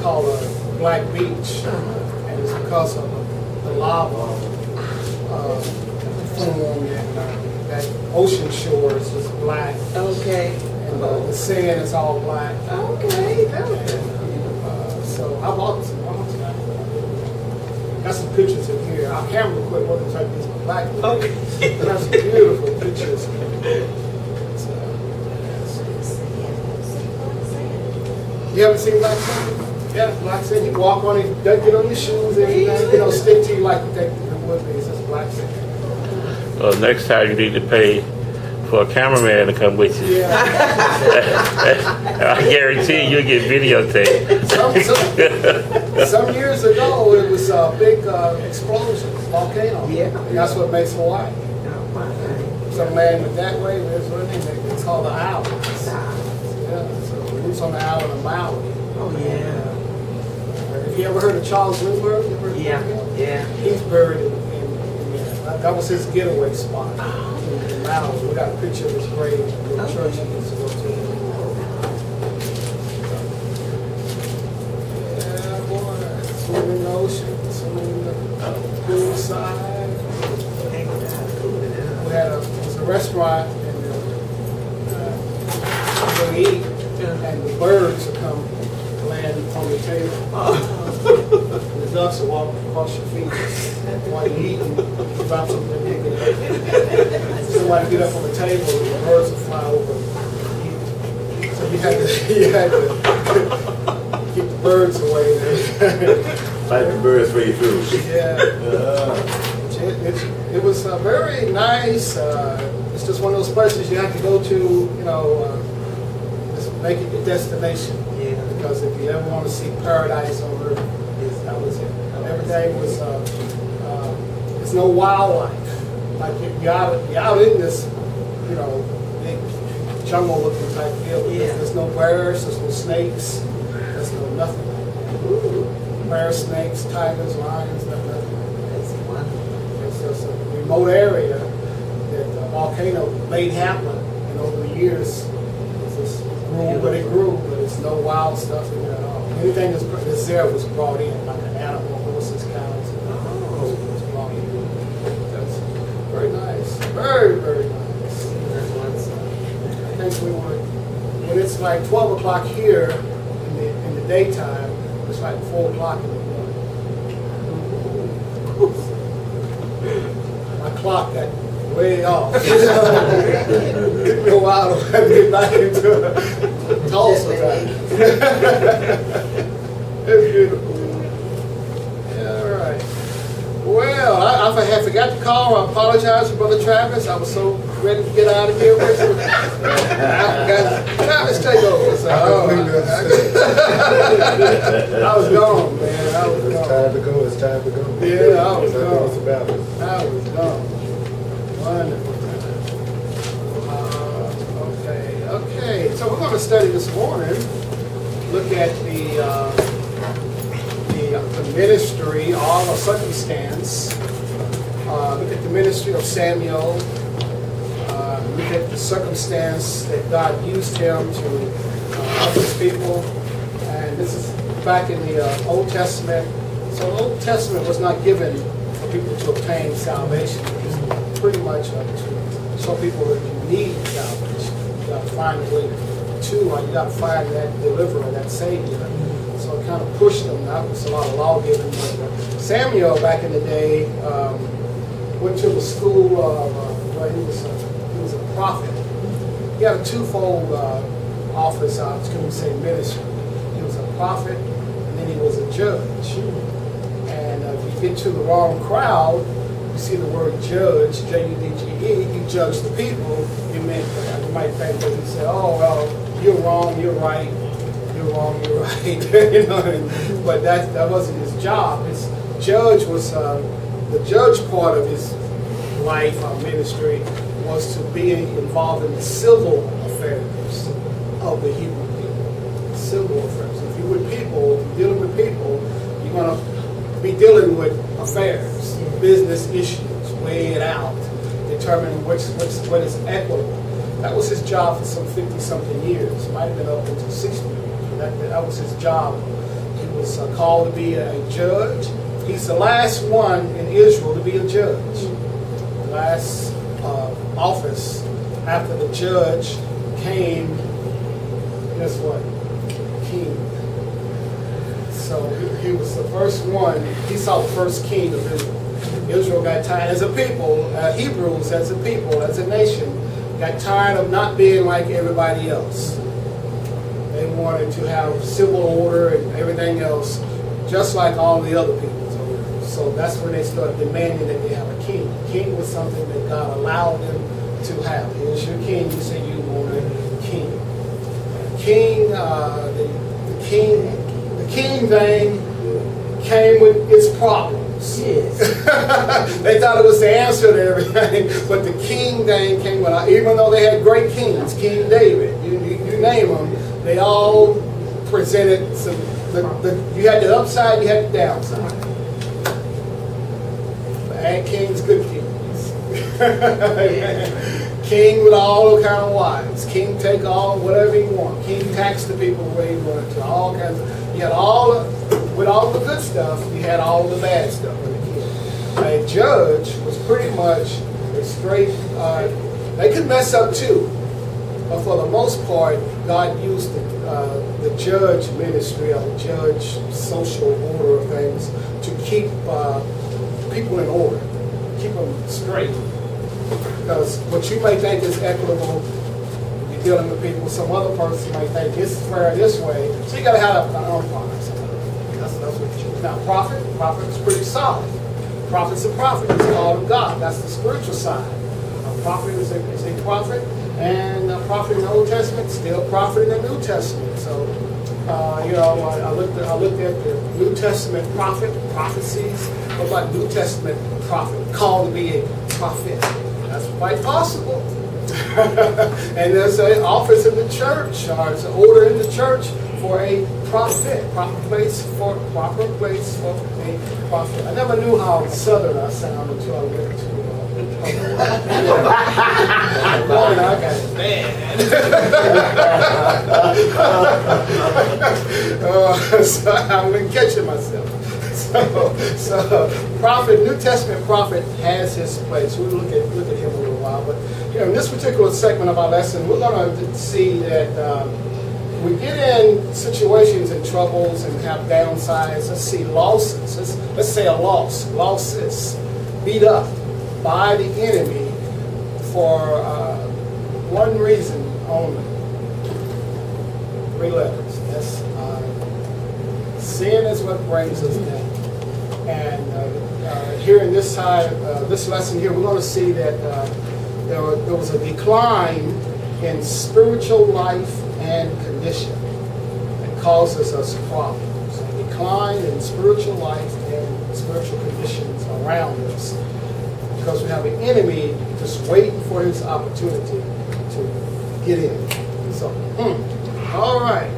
called a Black Beach, and it's because of the lava formed, and that ocean shore is just black. Okay. And the sand is all black. Okay. So I bought some. Got some pictures in here. Our camera equipment wasn't like these black. Okay. Got some beautiful pictures. You haven't seen black sand? Yeah, black sand. You walk on it, doesn't get on your shoes, everything. You know, stick to you like you think it would be. It's just black sand. Well, next time you need to pay for a cameraman to come with you. Yeah. I guarantee you'll get videotaped. Some years ago, it was a big explosion, volcano. Yeah. And that's what makes Hawaii. Some land went that way, there's one thing it's called the islands. Yeah, so roots on the island of Maui. Oh, yeah. Have you ever heard of Charles Lindbergh? You ever heard of him? Yeah. He's buried in that was his getaway spot in Maui. We got a picture of his grave in the church he used to go to. Yeah, boy. Swimming in the ocean, swimming in the poolside. We had a restaurant and we eat, and the birds would come land on the table. And the ducks will walk across your feet while you eat and drop something and pick it up. Somebody get up on the table and the birds will fly over. So you had to keep the birds away. Fight the birds for your food. Yeah. It was very nice. It's just one of those places you have to go to, you know, just make it your destination. Yeah. Because if you ever want to see paradise on earth, that was it. Everything was, there's no wildlife. Like you're out in this, you know, big jungle looking type deal. Yeah. There's no bears, there's no snakes, there's no nothing. Bears, snakes, tigers, lions, nothing. That's wonderful. It's just a remote area that the volcano made happen, and over the years it just grew, but it grew, but it's no wild stuff in there at all. Anything that's there was brought in, like an animal, horses, cows, was brought in. That's very nice, very, very nice. I think when it's like 12 o'clock here in the daytime, it's like 4 o'clock in the morning. My clock got way off. It took me a while to get back into Tulsa time. It's beautiful. Yeah, all right. Well, I forgot to call. I apologize for Brother Travis. I was so ready to get out of here with him. I forgot. Travis, take over. So, I was gone, man. I was gone. It's time to go. It's time to go. Yeah, I was gone. It's about it. I was gone. Wonderful. Okay. So we're going to study this morning. Look at the ministry, all the circumstance. Look at the ministry of Samuel. Look at the circumstance that God used him to help his people. And this is back in the Old Testament. So the Old Testament was not given for people to obtain salvation. It was pretty much to show people that you need salvation. You got to find a way to, or you got to find that deliverer, that savior. So it kind of pushed them. That was a lot of law giving. Samuel, back in the day, went to the school of, he was a prophet. He had a twofold office, I was going to say ministry. He was a prophet, and then he was a judge. And if you get to the wrong crowd, you see the word judge, J-U-D-G-E, you judge the people, you might think that he said, oh, well, you're wrong, you're right, you're wrong, you're right. You know, but that wasn't his job. His judge was, the judge part of his life or ministry was to be involved in the civil affairs of the Hebrew people. Civil affairs. If you're with people, dealing with people, you're going to be dealing with affairs, business issues, weigh it out, determining what is equitable. That was his job for some 50-something years. Might have been up until 60 years. That was his job. He was was called to be a judge. He's the last one in Israel to be a judge. The last office after the judge came, guess what? King. So he was the first one. He saw the first king of Israel. Israel got tired as a people, Hebrews as a people, as a nation, got tired of not being like everybody else. They wanted to have civil order and everything else, just like all the other people. So that's when they started demanding that they have a king. A king was something that God allowed them to have. Here's your king. You say you want a king. The king thing came with its problems. Yes. They thought it was the answer to everything, but the king thing came with, even though they had great kings, King David, you name them, they all presented some. You had the upside, you had the downside. And kings, good kings. King with all kind of wives. King take all whatever you want. King tax the people the way you wanted to. All kinds of, you had with all the good stuff, you had all the bad stuff with the king. A judge was pretty much a straight, they could mess up too. But for the most part, God used the judge ministry or the judge social order of things to keep people in order, keep them straight. Because what you may think is equitable, you're dealing with people, some other person might think this is fair this way. So you got to have an umpire. That's what you. Now, prophet's pretty solid. Prophet's a prophet. It's called of God. That's the spiritual side. A prophet is a prophet, and a prophet in the Old Testament, still prophet in the New Testament. So, I looked at the New Testament prophecies. What about New Testament prophet called to be a prophet? That's quite possible. And there's an office in the church, or it's an order in the church for a prophet, proper place for a prophet. I never knew how southern I sounded until I went to I got it bad. So I'm catching myself. So prophet, New Testament prophet has his place. We'll look at him a little while. But in this particular segment of our lesson, we're going to see that we get in situations and troubles and have downsides. Let's see losses. Let's say a loss. Losses. Beat up by the enemy for one reason only. 3 letters. That's sin is what brings us down. And here in this side, this lesson here, we're going to see that there was a decline in spiritual life and condition that causes us problems. A decline in spiritual life and spiritual conditions around us. Because we have an enemy just waiting for his opportunity to get in. So, all right.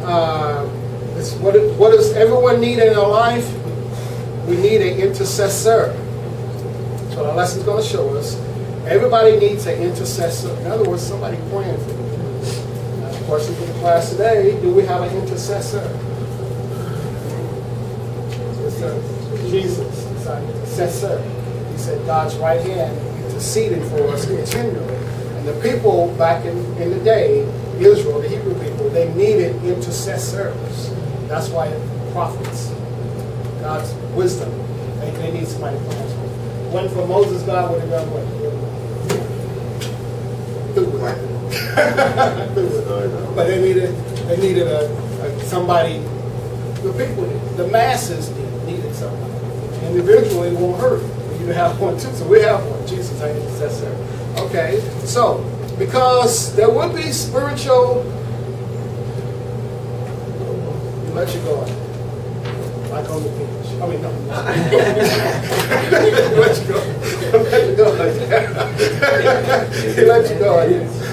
What does everyone need in their life? We need an intercessor. That's what our lesson is going to show us. Everybody needs an intercessor. In other words, somebody praying for you. The question for the class today, do we have an intercessor? Jesus is our intercessor. He said God's right hand interceding for us continually. And the people back in the day, Israel, the Hebrew people, they needed intercessors. That's why prophets, God's wisdom, they need somebody to pray for. When for Moses, God would have done what? But they needed somebody. The people, the masses needed somebody. Individually, it won't hurt. You have one too, so we have one. Jesus is our intercessor. Okay, so because there will be spiritual. Let you go. Like on the beach. I mean, no. Let you go. Let you go. He let you go.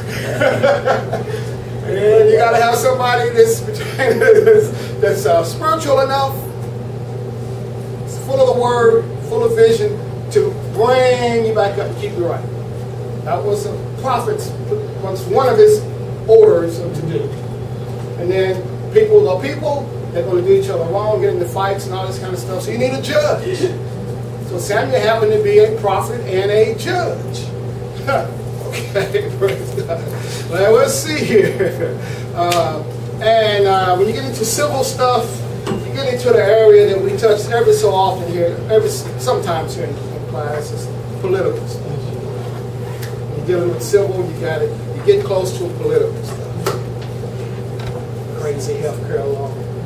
And you got to have somebody that's spiritual enough, full of the word, full of vision, to bring you back up and keep you right. That was a prophet's, was one of his orders to do. And then the people they're going to do each other wrong, get into fights and all this kind of stuff. So you need a judge. So Samuel happened to be a prophet and a judge. Okay, praise God. Well, let's see here. When you get into civil stuff, you get into the area that we touch every so often here, sometimes here in class, is political stuff. When you're dealing with civil, you get close to political stuff. Crazy healthcare law.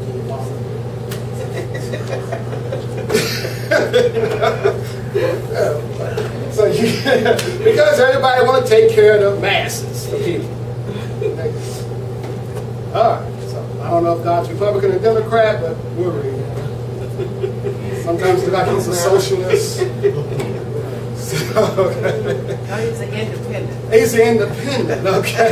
So because everybody want to take care of the masses, the people. All right. So I don't know if God's Republican or Democrat, but we're reading. Sometimes it's like he's a socialist. So, okay. No, he's an independent. He's an independent. Okay.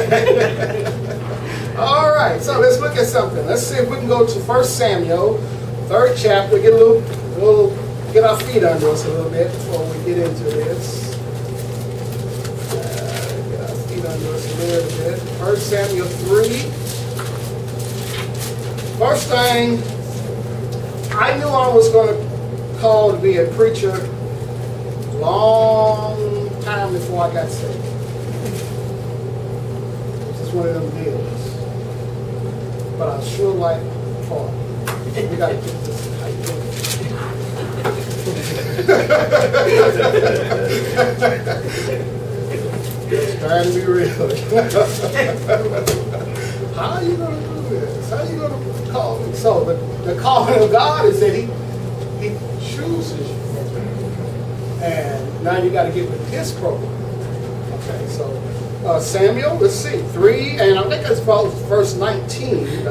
All right. So let's look at something. Let's see if we can go to 1 Samuel, 3rd chapter. Get get our feet under us a little bit before we get into this. Get our feet under us a little bit. 1 Samuel 3. First thing, I knew I was going to call to be a preacher long time before I got saved. It's just one of them deals. But I sure like Paul. We got to get this hype. Just trying to be real. How are you going to do this? How are you going to call me? So the calling of God is that He chooses you. And now you got to get with His program. Okay, so Samuel, let's see, 3, and I think it's about verse 19.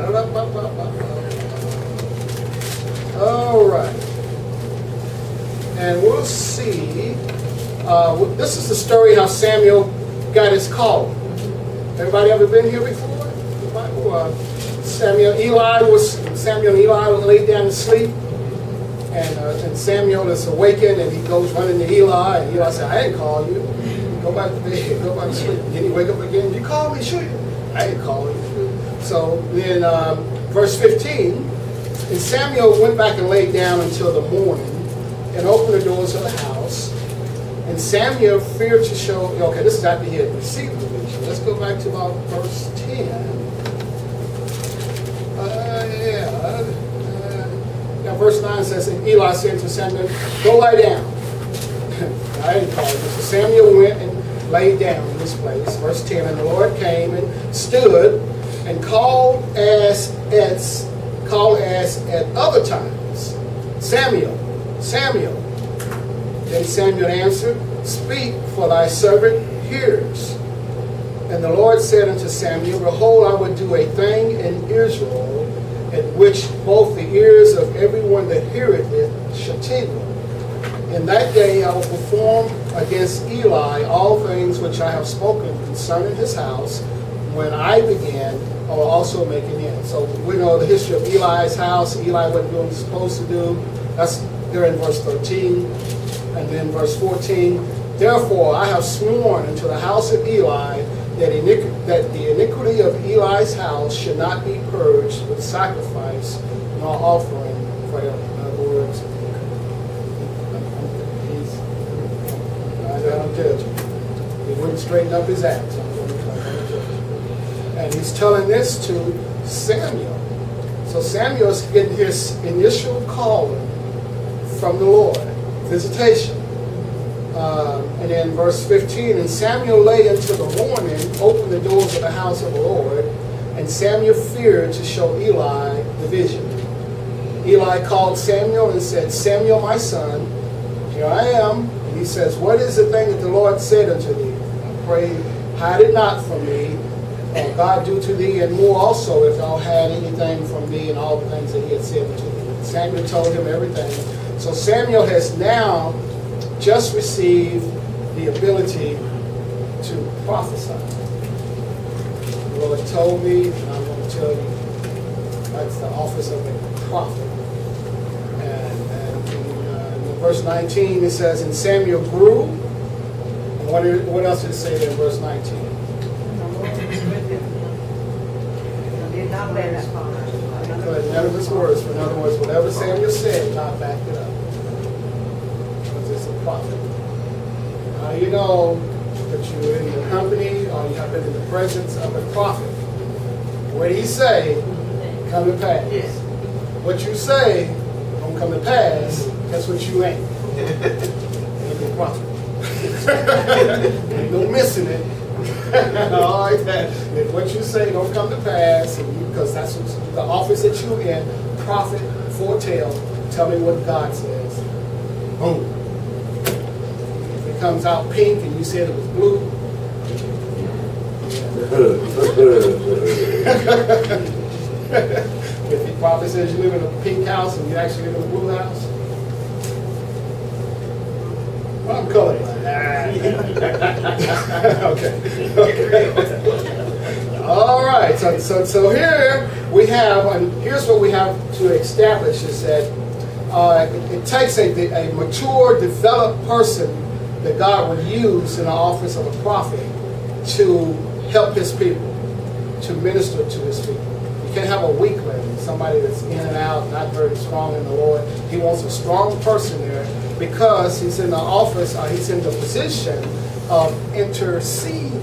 All right. And we'll see. This is the story how Samuel got his calling. Everybody ever been here before? Samuel and Eli was laid down to sleep, and Samuel is awakened, and he goes running to Eli, and Eli said, "I didn't call you. Go back to bed. Go back to sleep." And then he wake up again. "You called me, sure? I didn't call you." So then, verse 15, and Samuel went back and laid down until the morning, and opened the doors of the house. And Samuel feared to show. Okay, this is after he had received the vision. Let's go back to about verse 10. Verse 9 says, and Eli said to Samuel, "Go lie down." I didn't call it. So Samuel went and laid down in this place. Verse 10, and the Lord came and stood and called as at other times, "Samuel, Samuel." Then Samuel answered, "Speak, for thy servant hears." And the Lord said unto Samuel, "Behold, I will do a thing in Israel, at which both the ears of everyone that heareth it shall tingle. In that day I will perform against Eli all things which I have spoken concerning his house. When I began, I will also make an end." So we know the history of Eli's house. Eli wasn't doing what he was supposed to do. That's there in verse 13. And then verse 14, "Therefore I have sworn unto the house of Eli that the iniquity of Eli's house should not be purged with sacrifice nor offering forever." In other words, I'm judging. He wouldn't straighten up his act. And he's telling this to Samuel. So Samuel is getting his initial calling from the Lord, visitation. And then verse 15, and Samuel lay until the morning, opened the doors of the house of the Lord, and Samuel feared to show Eli the vision. Eli called Samuel and said, "Samuel, my son, here I am." And he says, "What is the thing that the Lord said unto thee? I pray, hide it not from me. God do to thee, and more also, if thou had anything from me," and all the things that he had said unto thee. Samuel told him everything. So Samuel has now just received the ability to prophesy. The Lord told me, and I'm going to tell you, that's the office of a prophet. And in verse 19 it says, and Samuel grew. And what else did it say there in verse 19? Did not let his father. declared none of his words. In other words, whatever Samuel said, God backed it up. Because it's a prophet. How you know that you're in the company or you have been in the presence of a prophet? What he say, come to pass. Yes. What you say, don't come to pass, that's what you ain't. Ain't no prophet. Ain't no missing it. All right, if what you say don't come to pass, because that's what, the office that you're in, prophet, foretell, tell me what God says. Boom. If it comes out pink and you said it was blue, if the prophet says you live in a pink house and you actually live in a blue house, well, I'm colorblind. Okay. All right. So here we have, and here's what we have to establish is that it takes a mature, developed person that God would use in the office of a prophet to help his people, to minister to his people. You can't have a weakling, somebody that's in and out, not very strong in the Lord. He wants a strong person there because he's in the office, he's in the position of interceding.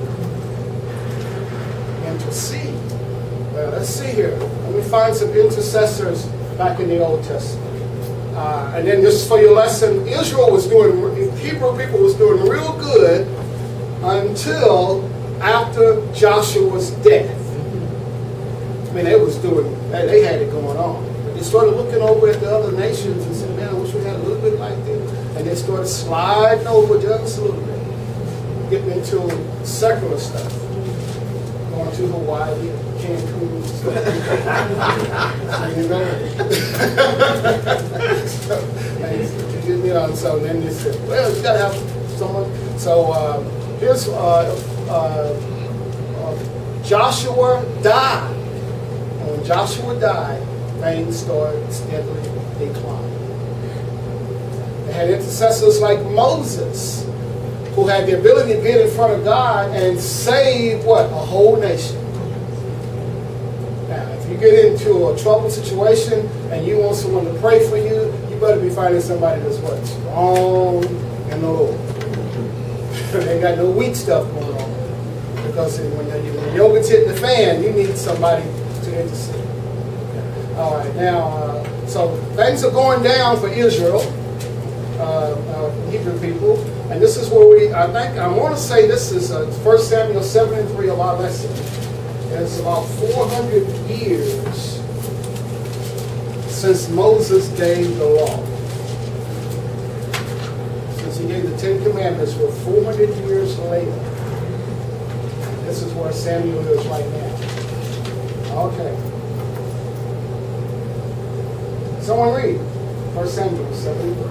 Intercede. Well, let's see here. Let me find some intercessors back in the Old Testament. And then just for your lesson, Israel was doing, Hebrew people was doing real good until after Joshua's death. I mean, they was doing, they had it going on. But they started looking over at the other nations and said, man, I wish we had a little bit like them. And they started sliding over just a little bit, getting into secular stuff, going to Hawaii, Cancun, and stuff. You know, so then they said, well, you got to have someone. So here's Joshua died. And when Joshua died, things started steadily declining. They had intercessors like Moses, who had the ability to get in front of God and save what? A whole nation. Now, if you get into a troubled situation and you want someone to pray for you, you better be finding somebody that's what? Strong in the Lord. They ain't got no weak stuff going on. Because when yoga's hitting the fan, you need somebody to intercede. All right, now, so things are going down for Israel, Hebrew people, and this is where I want to say this is 1 Samuel 7:3 of our lesson. It's about 400 years since Moses gave the law. Since he gave the 10 Commandments, we're 400 years later. This is where Samuel is right now. Okay. Someone read 1 Samuel 7:3.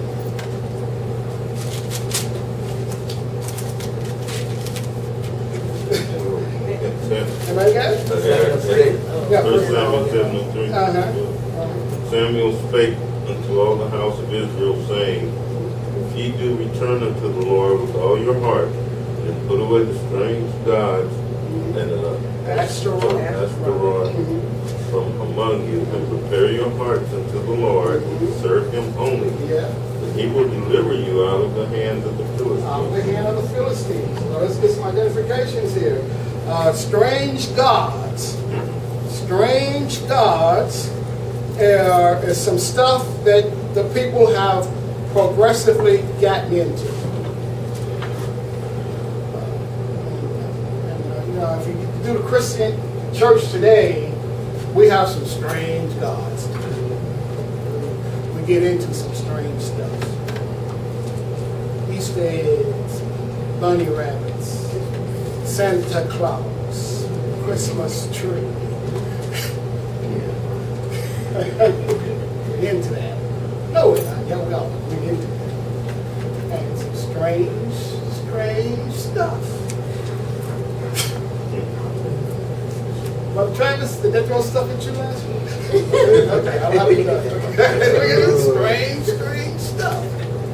Everybody got it? Yeah, 1 Samuel 7:3. Samuel spake unto all the house of Israel, saying, if ye do return unto the Lord with all your heart, and put away the strange gods and Ashtaroth from among you, and prepare your hearts unto the Lord, and serve him only, then he will deliver you out of the hands of the Philistines. Out of the hand of the Philistines. So let's get some identifications here. Strange gods. Strange gods is some stuff that the people have progressively gotten into. If you do the Christian church today, we have some strange gods. We get into some strange stuff. Easter eggs, bunny rabbits, Santa Claus, Christmas tree. We're into that. No, we're not. Yeah, we are. We're into that. And some strange stuff. Well, Travis, did that throw stuff at you last week? Okay, I'll have it done. Strange stuff.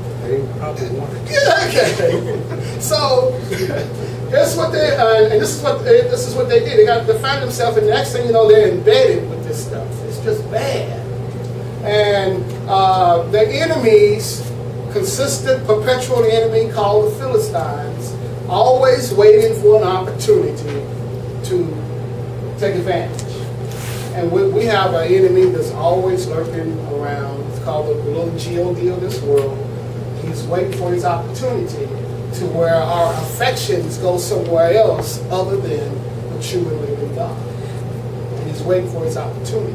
Yeah, okay. So here's what they and this is what they did. They found themselves, and the next thing you know, they're embedded with this stuff. It's just bad. And the enemies, consistent, perpetual enemy called the Philistines, always waiting for an opportunity to take advantage. And we have an enemy that's always lurking around. It's called the little G.O.D. of this world. He's waiting for his opportunity to where our affections go somewhere else other than the true and living God. And he's waiting for his opportunity.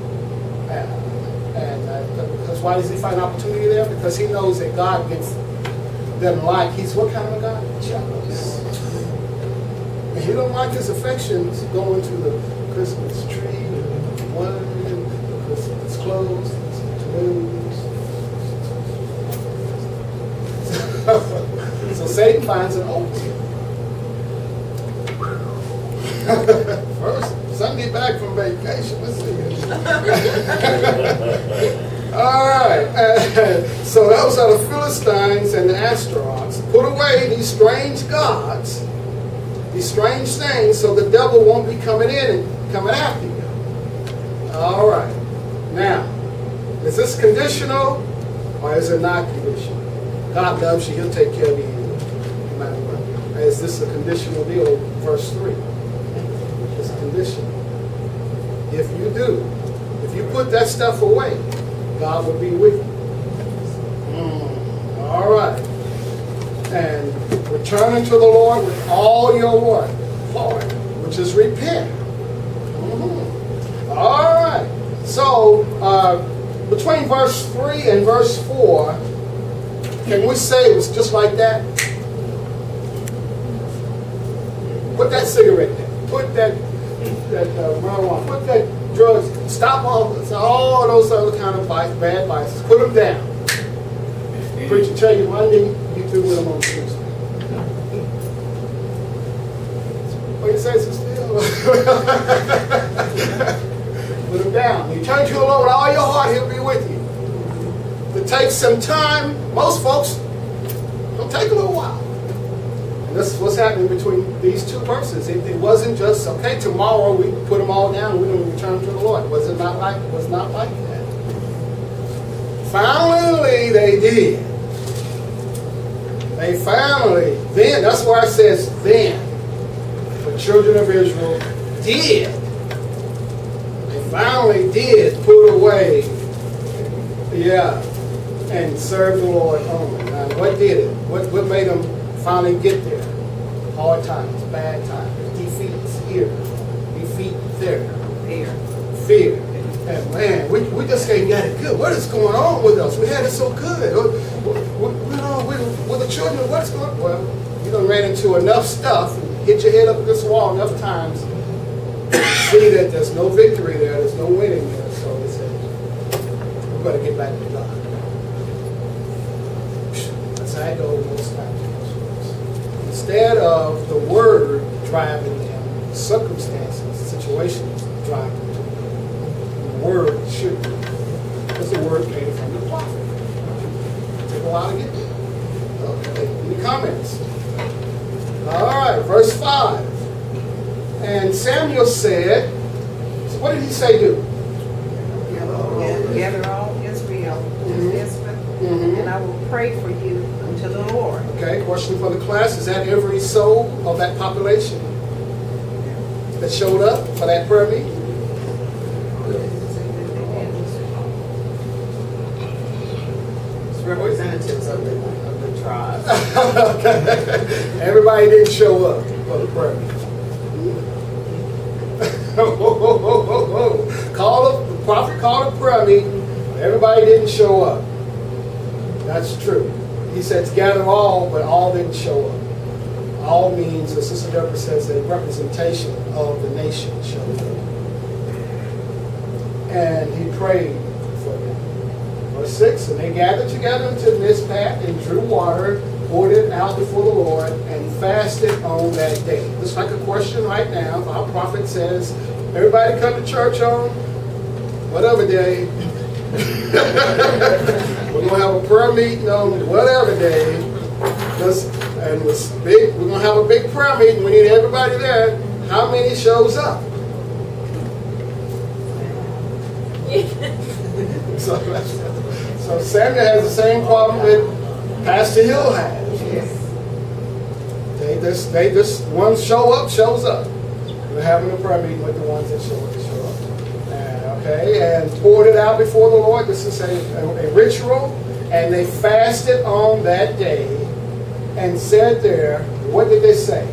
Because why does he find opportunity there? Because he knows that God doesn't like. He's what kind of a God? Jealous. And he don't like his affections going to the Christmas tree, the wine, the Christmas clothes, the balloons. So Satan finds an opening. First, Sunday back from vacation. Let's see. All right. So those are the Philistines and the Ashtaroths. Put away these strange gods, these strange things, so the devil won't be coming in and coming after you. All right. Now, is this conditional or is it not conditional? God loves you. He'll take care of you no matter what. Is this a conditional deal? Verse 3. It's conditional. If you do, if you put that stuff away, God will be with you. All right. And return unto the Lord with all your what? Heart, which is repent. All right. So, between verse 3 and verse 4, can we say it was just like that? Put that cigarette there. Put that marijuana. Put that drugs. Stop all those other kind of bad vices. Put them down. Preacher tell you Monday, you do with them on Tuesday. What you say, Sister? Put them down. You turn to the Lord with all your heart, He'll be with you. It takes some time. Most folks, it'll take a little while. And this is what's happening between these two persons. It wasn't just, okay, tomorrow we put them all down and we're going to return to the Lord. It was not like that. Finally, they did. They finally, then, that's why it says then. The children of Israel did. They finally did put away, and serve the Lord only. Now, what did it? What made them finally get there? Hard times, bad times, defeats here, defeat there. Fear. And man, we just ain't got it good. What is going on with us? We had it so good. With the children, what's going on? Well, you done ran into enough stuff and hit your head up against the wall enough times to see that there's no victory there, there's no winning there. So they said, we better get back to God. That's how I go most times. Instead of the word driving them, circumstances, situations driving them. The word should be. Because the word came from the prophet. It took a while to get there. Okay, any comments? All right, verse 5. And Samuel said, so what did he say do? Gather all Israel to Mizpah, and I will pray for you unto the Lord. Okay, question for the class. Is that every soul of that population that showed up for that prayer meeting? It's representatives of the tribe. Okay. Everybody didn't show up for the prayer meeting. The prophet called a prayer meeting. Everybody didn't show up. That's true. He said to gather all, but all didn't show up. All means, as Sister Deborah says, a representation of the nation showed up. And he prayed for them. Verse 6, and they gathered together unto Mizpah and drew water, poured it out before the Lord, and fasted on that day. Just like a question right now. If our prophet says, everybody come to church on whatever day. We're going to have a prayer meeting on whatever day. And it's big. We're going to have a big prayer meeting. We need everybody there. How many shows up? So Samuel has the same problem that Pastor Hill has. They just one shows up. We're having a prayer meeting with the ones that show up. And poured it out before the Lord. This is a ritual, and they fasted on that day and said there, what did they say?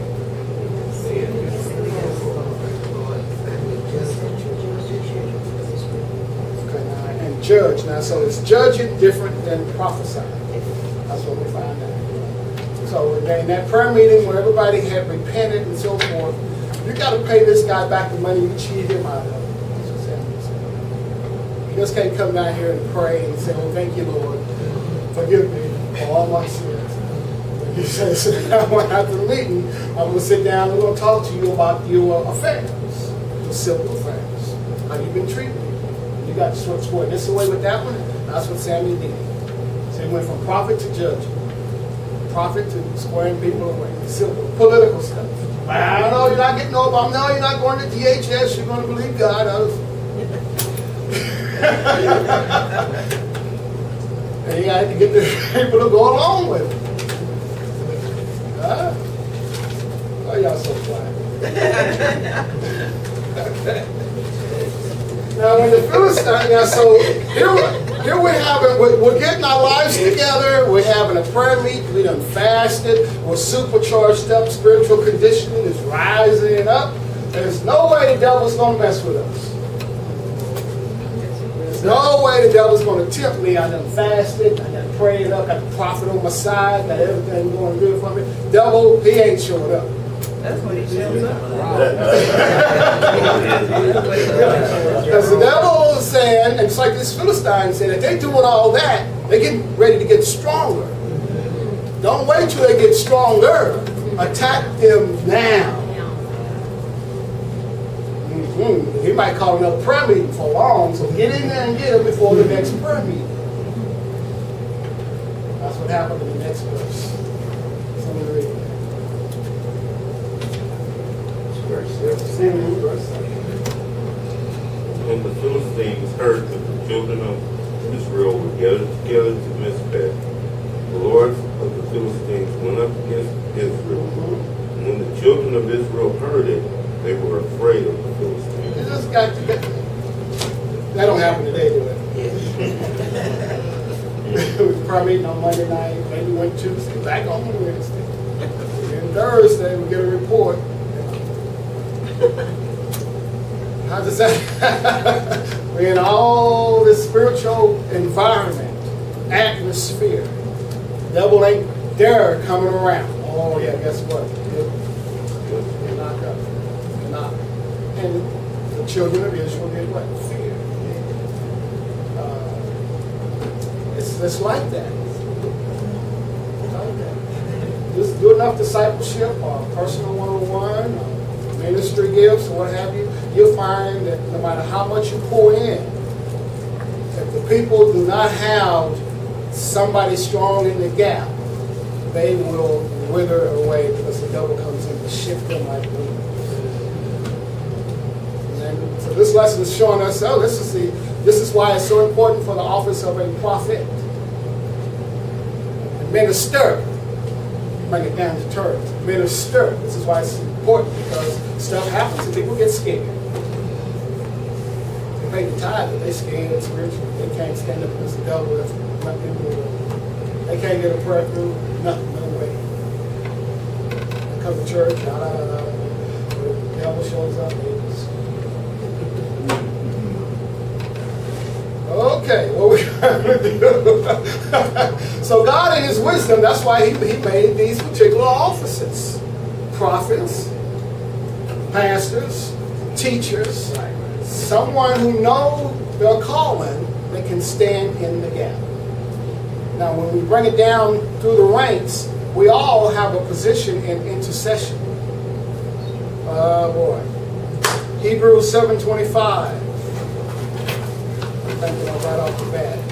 And judge. Now, so it's judging different than prophesying. That's what we find out. So in that prayer meeting where everybody had repented and so forth, you got to pay this guy back the money you cheated him out of. That's what Samuel said. You just can't come down here and pray and say, oh, thank you, Lord. Forgive me for all my sins. And he says, after the meeting, I'm going to sit down and we're going to talk to you about your affairs, your civil affairs, how you've been treated. You got to swear this away with that one. That's what Samuel did. So he went from prophet to judge. Prophet to squaring people away. Civil, political stuff. I don't know, you're not getting over. No, you're not going to DHS. You're going to believe God. And you got to get the people to go along with it. Oh, y'all so quiet. Now, when the Philistines, so here we have it. We're getting our lives together. We're having a prayer meeting. We done fasted. We're supercharged up. Spiritual conditioning is rising up. There's no way the devil's going to mess with us. There's no way the devil's going to tempt me. I done fasted. I done prayed up. Got the prophet on my side. Got everything going good for me. Devil, he ain't showing up. That's when he shows up. Because the devil is saying, and it's like this Philistine said, if they're doing all that, they're getting ready to get stronger. Don't wait till they get stronger. Attack them now. He might call another prayer meeting for long, so get in there and get them before the next prayer meeting. That's what happened in the next verse. Somebody read it. When the Philistines heard that the children of Israel were gathered together to Mizpeh, the lords of the Philistines went up against Israel. And when the children of Israel heard it, they were afraid of the Philistines. You just got to get... That don't happen today, do it? We was prayer meeting on Monday night, maybe went Tuesday, back on Wednesday. And Thursday, we get a report. How does that? We're in all this spiritual environment, atmosphere. The devil ain't dare coming around. Oh yeah, guess what? You're not coming. You're not. And the children of Israel did what? Fear. It's like that. Just do enough discipleship or personal one-on-one or ministry gifts or what have you, you'll find that no matter how much you pour in, if the people do not have somebody strong in the gap, they will wither away because the devil comes in to shift them like wind. And so this lesson is showing us, this is why it's so important for the office of a prophet. A minister. Bring it down to terms. Minister. This is why it's important, because stuff happens and people get scared. They pay the tithe, but they're scared spiritually. They can't stand up against the devil. That's nothing to do. They can't get a prayer through. Nothing, no way. They come to church, the devil shows up. Okay, what we going to do? So God in his wisdom, that's why he made these particular offices. Prophets, pastors, teachers, someone who knows their calling that can stand in the gap. Now when we bring it down through the ranks, we all have a position in intercession. Hebrews 7:25. Thinking of right off the bat.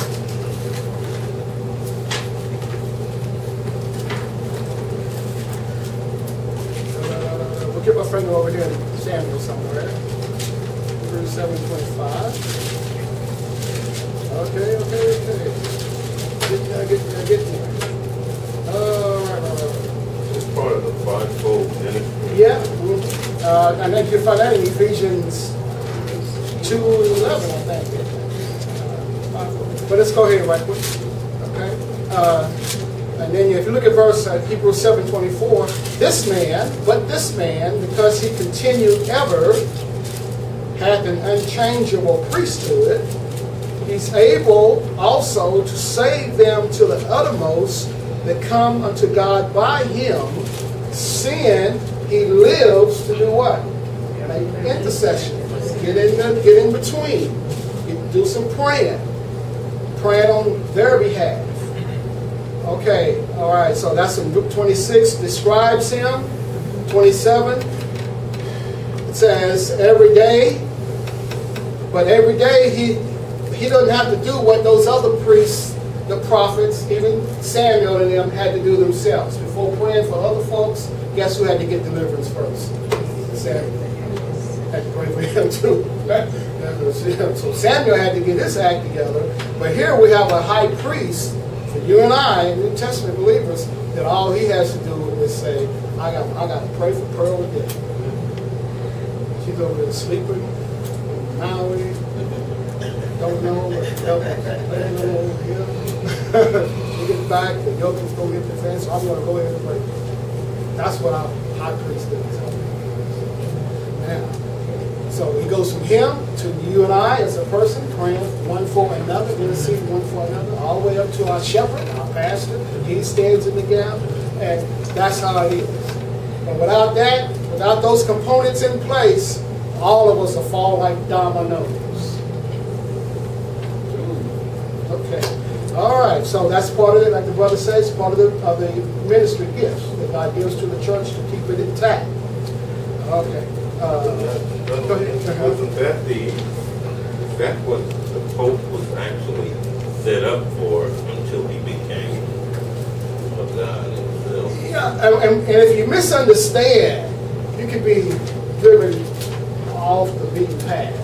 We'll get my finger over here in Samuel somewhere. Hebrews 7:25. Okay. Get there. All right. It's part of the fivefold ministry. Yeah. And then you find that in Ephesians 2:11, I think. But let's go ahead right quick. Okay. And then if you look at verse Hebrews 7:24, this man, because he continued ever, hath an unchangeable priesthood, he's able also to save them to the uttermost that come unto God by him, seeing he lives to do what? Make intercession. Get in between. Do some praying on their behalf. Okay, all right, so that's in Luke 26, describes him. 27, it says every day, but every day he doesn't have to do what those other priests, the prophets, even Samuel and them had to do themselves. Before praying for other folks, guess who had to get deliverance first? Samuel. Had to pray for him too. So Samuel had to get his act together. But here we have a high priest, for you and I, New Testament believers, that all he has to do is say, I got to pray for Pearl today. She's over there sleeping, Maui, don't know, but you get back, the yoke is going to hit the fence, so I'm going to go ahead and pray. That's what our high priest does. Now, so he goes from him to you and I as a person, praying one for another, interceding one for another, all the way up to our shepherd, our pastor. He stands in the gap, and that's how it is. But without that, without those components in place, all of us will fall like dominoes. Okay. All right. So that's part of it, like the brother says, part of the ministry gifts that God gives to the church to keep it intact. Okay. Wasn't that what the Pope was actually set up for until he became a God himself? Yeah, and if you misunderstand, you can be driven off the beaten path.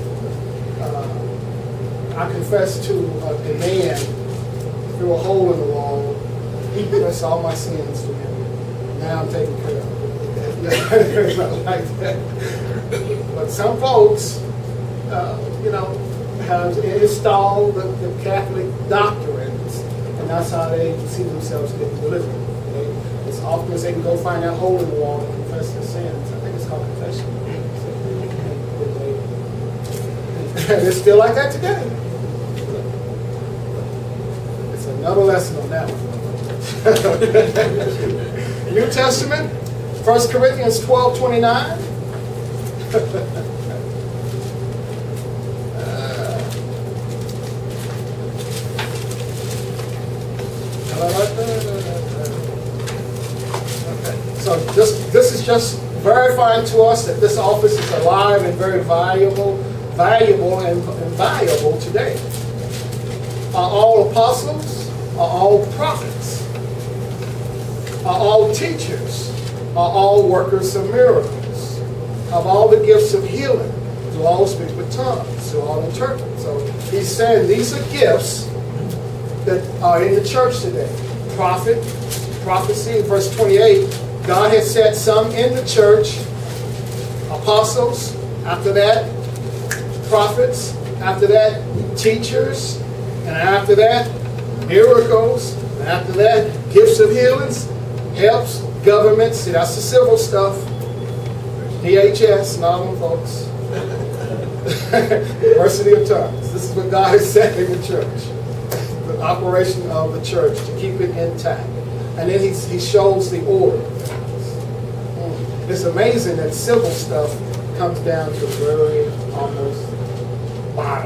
I confessed to a man through a hole in the wall. He confessed all my sins to him. Now I'm taking care of it. It's not like that. But some folks, have installed the Catholic doctrines, and that's how they see themselves getting delivered. As often as they can go find that hole in the wall and confess their sins. I think it's called confession. And it's still like that today. It's another lesson on that one. New Testament, 1 Corinthians 12:29. Okay. So this is just verifying to us that this office is alive and very valuable today. Are all apostles? Are all prophets? Are all teachers? Are all workers of miracles? Have all the gifts of healing? Do all speak with tongues? Do all interpret? So he's saying these are gifts that are in the church today. Prophecy, verse 28, God has set some in the church, apostles, after that, prophets, after that, teachers, and after that, miracles, and after that, gifts of healings, helps, governments. See, that's the civil stuff. DHS and all them folks. Diversity of tongues. This is what God has set in the church. The operation of the church to keep it intact. And then he shows the order. It's amazing that civil stuff comes down to very almost bottom.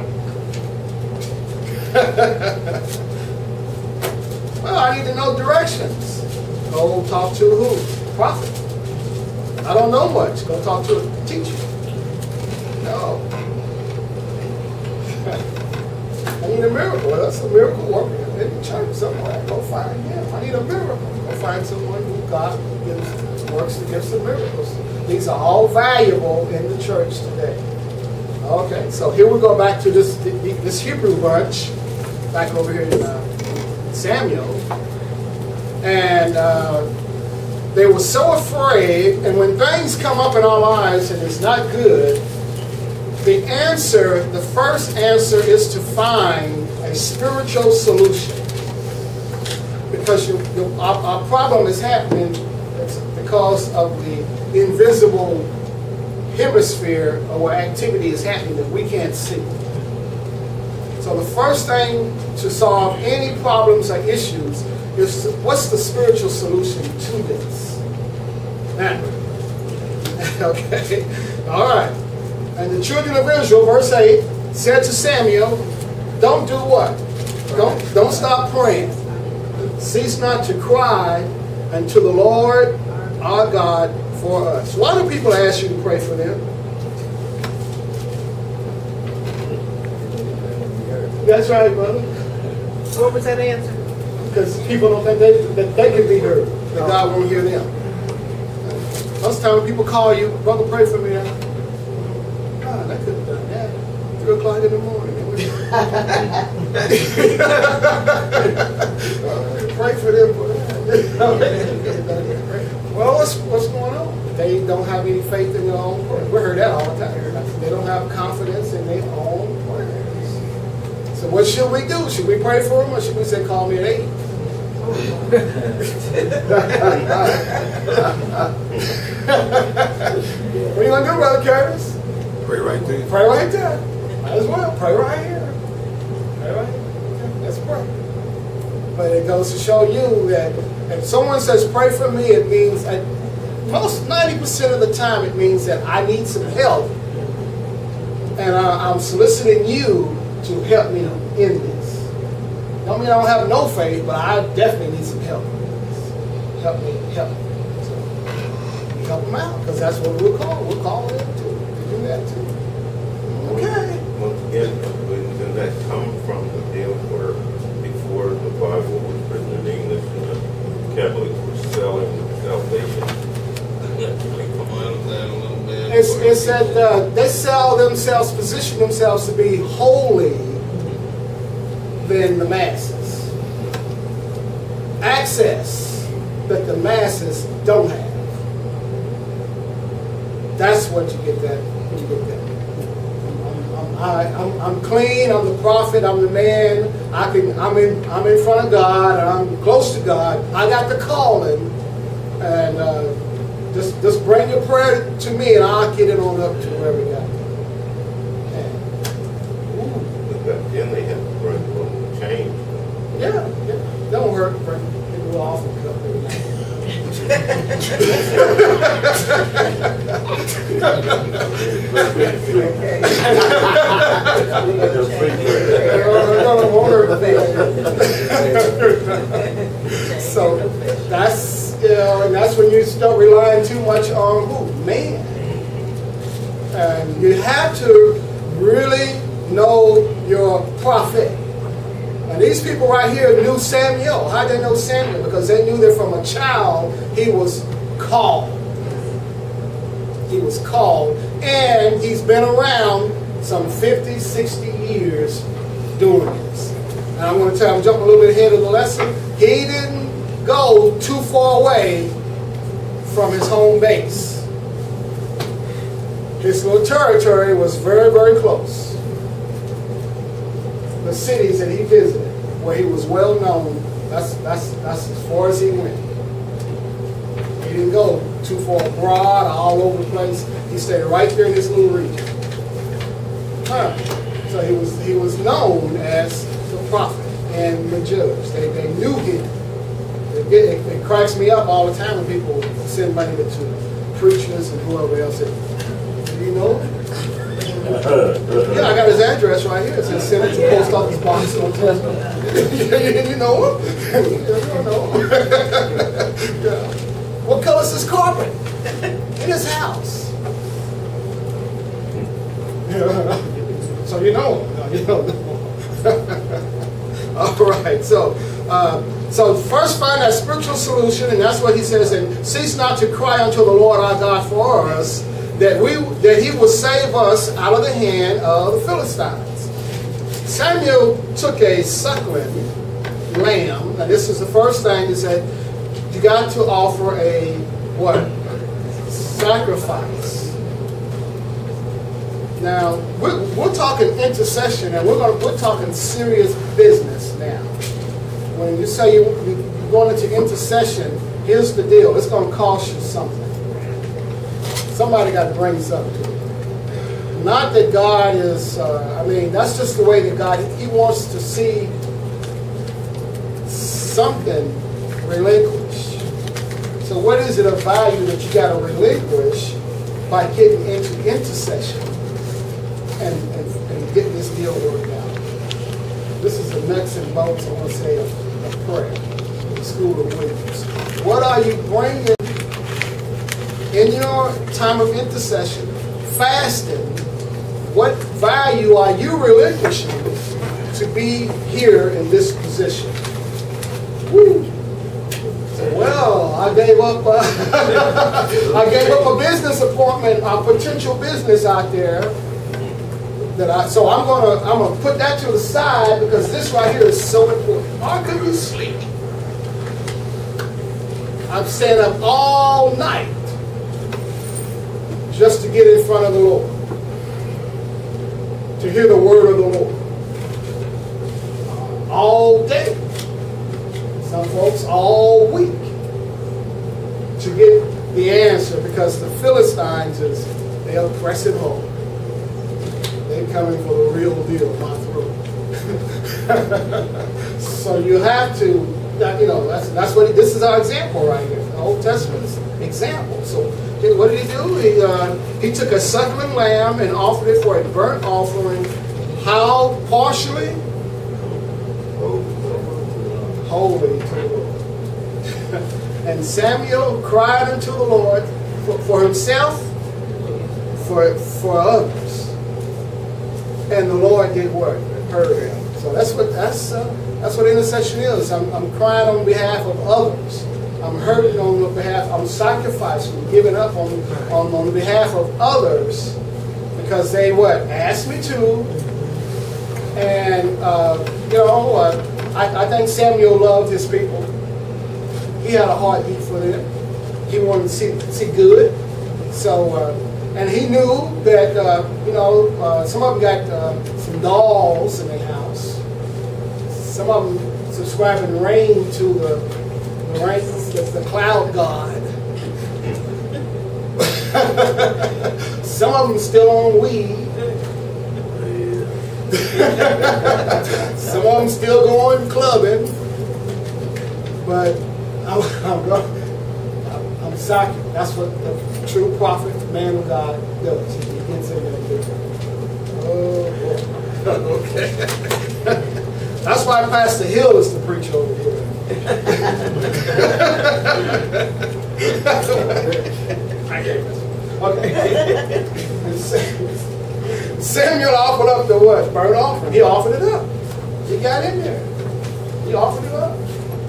Well, I need to know directions. Go talk to who? Prophet. I don't know much. Go talk to a teacher. No. I need a miracle. Well, that's a miracle worker in the church somewhere. Go find him. I need a miracle. Go find someone who God works the gifts of miracles. These are all valuable in the church today. Okay, so here we go back to this Hebrew bunch. back over here in Samuel. And they were so afraid, and when things come up in our lives and it's not good, the first answer is to find a spiritual solution. Because our problem is happening because of the invisible hemisphere of where activity is happening that we can't see. So the first thing to solve any problems or issues is what's the spiritual solution to this? Now, okay, all right. And the children of Israel, verse 8, said to Samuel, don't do what? Don't stop praying. Cease not to cry unto the Lord our God for us. Why do people ask you to pray for them? That's right, brother. What was that answer? Because people don't think that they can be heard, that God won't hear them. Most times people call you, brother, pray for me. God, I could have done that. 3 o'clock in the morning. Pray for them. Well, what's going on? They don't have any faith in their own prayers. We heard that all the time. They don't have confidence in their own prayers. So what should we do? Should we pray for them, or should we say, call me at 8? What are you going to do, Brother Curtis? Pray right there. Pray right there. Might as well. Pray right here. Pray right here. Let's pray. But it goes to show you that if someone says, pray for me, it means, most 90% of the time, it means that I need some help. And I'm soliciting you to help me in this. Don't mean I don't have no faith, but I definitely need some help. Help me, help me. So, help them out, because that's what we'll call. We'll call them to do that too. Okay. Once again, didn't that come from the deal where before the Bible was written in English and the Catholics were selling salvation? It said they sell themselves, position themselves to be holy than the masses. Access that the masses don't have. That's what you get that. When you get that. I'm clean. I'm the prophet. I'm the man. I'm in front of God. I'm close to God. I got the calling, and just bring your prayer to me, and I'll get it on up to wherever God. Then they have to bring a little change. Yeah. Don't hurt. Bring it a little off and cup every now and So that's when you start relying too much on who? Man. And you have to really know your prophet. And these people right here knew Samuel. How did they know Samuel? Because they knew that from a child he was called. He was called. And he's been around some 50, 60 years doing this. And I'm going to tell him, jump a little bit ahead of the lesson. He didn't go too far away from his home base. His little territory was very, very close. The cities that he visited, where he was well known, that's as far as he went. He didn't go too far abroad, all over the place. He stayed right there in this little region. So he was known as the prophet and the judge. They knew him. It cracks me up all the time when people send money to preachers and whoever else. Do you know him? Yeah, I got his address right here. It says send it to post office box. You know him? You don't know him. Yeah. What color is his carpet? In his house. So you know him. No, you don't know him. All right. So first find that spiritual solution, and that's what he says. And cease not to cry unto the Lord our God for us, that he will save us out of the hand of the Philistines. Samuel took a suckling lamb. Now this is the first thing he said, you got to offer a what? Sacrifice. Now we're talking intercession, and we're talking serious business now. When you say you're going into intercession, here's the deal. It's going to cost you something. Somebody got to bring something to it. Not that God is, that's just the way that God, He wants to see something relinquished. So what is it of value that you got to relinquish by getting into intercession and getting this deal worked out? This is the nuts and bolts, I want to say, of prayer, the school of wisdom. What are you bringing in your time of intercession, fasting? What value are you relinquishing to be here in this position? Woo. Well, I gave up. I gave up a business appointment, a potential business out there. So I'm gonna put that to the side because this right here is so important. How could you sleep? I'm staying up all night just to get in front of the Lord, to hear the word of the Lord. All day. Some folks all week to get the answer, because the Philistines they'll press it home. They're coming for the real deal, my throat. So you have to, that's what this is our example right here. The Old Testament's example. So what did he do? He took a suckling lamb and offered it for a burnt offering. How? Partially? Holy to the Lord. And Samuel cried unto the Lord for himself, for others. And the Lord did what? Heard him. So that's what intercession is. I'm crying on behalf of others. I'm hurting on the behalf. I'm sacrificing, giving up on behalf of others, because they what? Asked me to. And I think Samuel loved his people. He had a heartbeat for them. He wanted to see good. So, and he knew that some of them got some dolls in their house. Some of them subscribing rain to the cloud god. Some of them still on weed. Some of them still going clubbing. But I'm sorry. That's what the true prophet, man of God, does. He gets in there and does it. Oh, boy. Okay. That's why Pastor Hill is the preacher over here. Okay. Samuel offered up the what? Burnt offering. He offered it up. He got in there. He offered it up.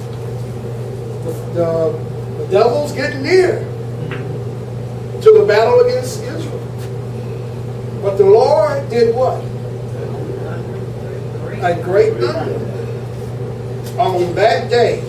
The devil's getting near to the battle against Israel. But the Lord did what? A great thunder. On that day,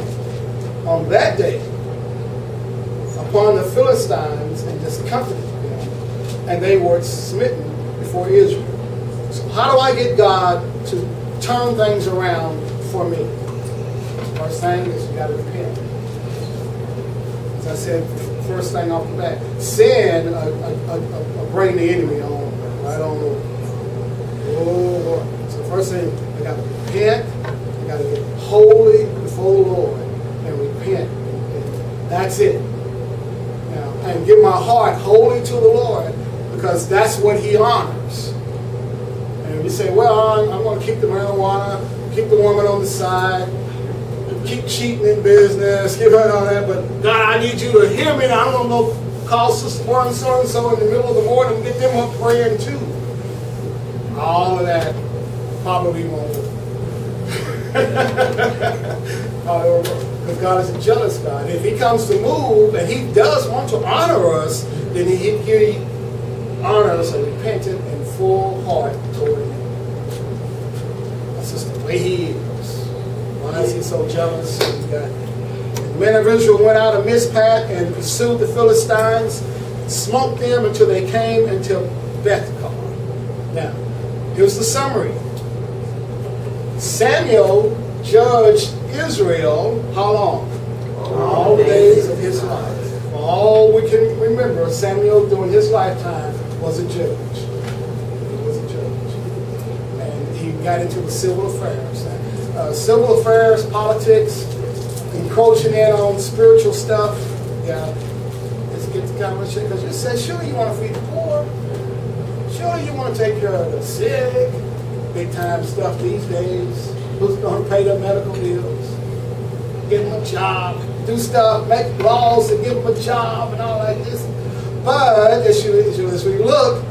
upon the Philistines, and discomfited them, and they were smitten before Israel. So how do I get God to turn things around for me? First thing is you got to repent. As I said, first thing off the bat, sin bring the enemy on, right on over. Oh Lord. So first thing, I got to repent. I got to get holy before the Lord and repent. And that's it. Now, and give my heart holy to the Lord, because that's what He honors. And you say, well, I'm going to keep the marijuana, keep the woman on the side, keep cheating in business, keep her on that, but God, I need you to hear me. Now, I don't know, call Sister Warren so-and-so in the middle of the morning and get them up praying too. All of that probably won't work. Because God is a jealous God. If He comes to move, and He does want to honor us, then He honor us a repentant and full heart toward Him. way he is. Why is he so jealous? The men of Israel went out of Mizpah and pursued the Philistines, smote them until they came into Bethkar. Now, here's the summary. Samuel judged Israel how long? All the days of his life. All we can remember, Samuel during his lifetime was a judge. He was a judge. And he got into the civil affairs. Civil affairs, politics, encroaching in on spiritual stuff. Yeah, let's get the conversation. Because you said, sure, you want to feed the poor. Sure, you want to take care of the sick. Big time stuff these days. Who's going to pay their medical bills? Give them a job. Do stuff, make laws to give them a job and all like this. But as we look,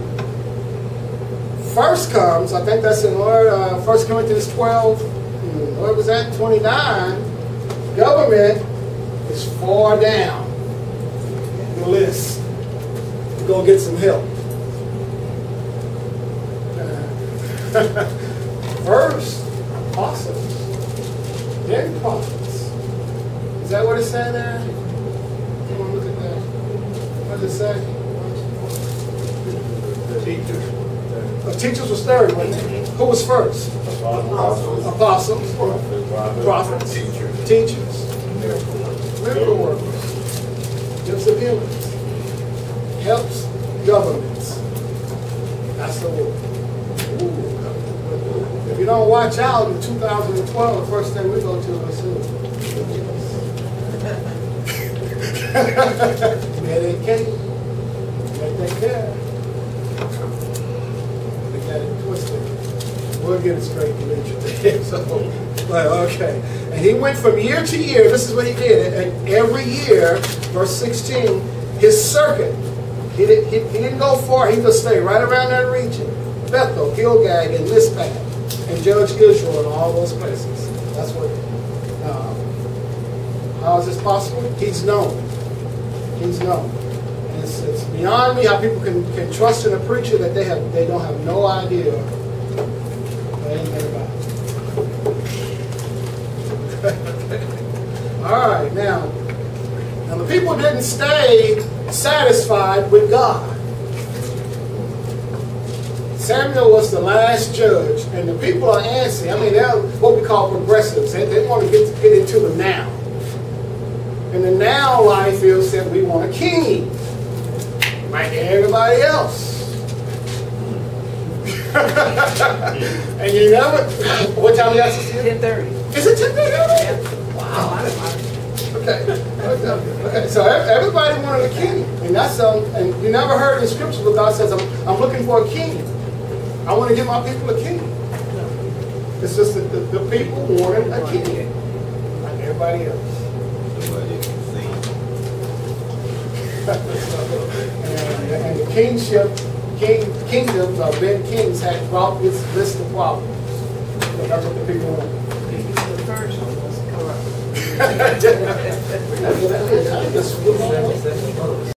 first comes, I think that's in 1 Corinthians 12, where was that? 29. Government is far down the list. Go get some help. First, apostles, then prophets. Is that what it's saying there? You want to look at that? What does it say? Teachers. Teachers was third, wasn't it? Who was first? Apostles. Prophets. Teachers. Miracle workers. Gifts of healings. Helps governments. That's the word. If you don't watch out in 2012, the first thing we go to is who? Medicaid. Medicare. We got it twisted. We'll get it straight eventually. So, but okay. And he went from year to year. This is what he did. And every year, verse 16, his circuit. He didn't go far. He just stayed right around that region. Bethel, Gilgal, and Mizpah. And judge Israel in all those places. That's what. How is this possible? He's known. He's known. And it's beyond me how people can trust in a preacher that they don't have no idea anything about it. All right, now the people didn't stay satisfied with God. Samuel was the last judge, and the people are antsy. I mean, they're what we call progressives. They want to get into the now. And the now life is that we want a king, like everybody else. And you never. What time is it? 10:30. Is it 10:30 already? Wow. Okay. So everybody wanted a king, and that's and you never heard in Scripture where God says, "I'm looking for a king. I want to give my people a king." It's just that the people wanted a king, like everybody else. And the kingdoms of Ben Kings had brought this list of problems. So that's what the people want. The first one was corrupt.